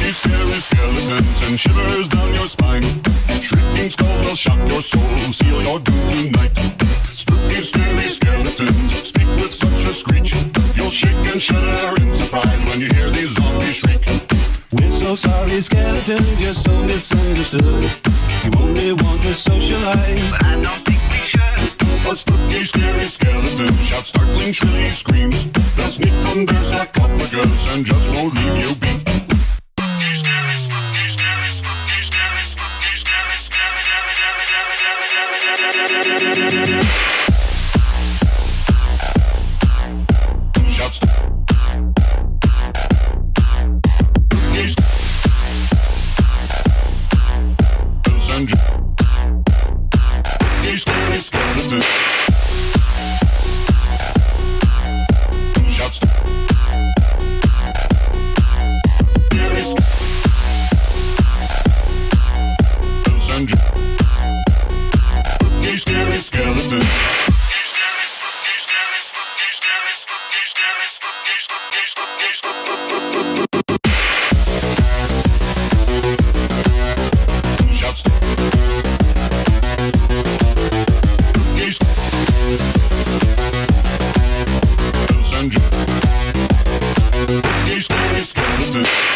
Spooky, scary skeletons and shivers down your spine. Shrieking skulls will shock your soul, seal your doom tonight. Spooky, scary skeletons speak with such a screech. You'll shake and shudder in surprise when you hear these zombies shriek. We're so sorry, skeletons, you're so misunderstood. You only want to socialize, but I don't think we should. A spooky, scary skeleton shouts startling, shrilly screams. They'll sneak under sarcophagus and just won't leave you be. Spooky, scary, spooky, scary, spooky, scary, spooky, scary, scary, shouts. Scary skeleton shouts. Scary skeleton. Shouts. Scary skeleton.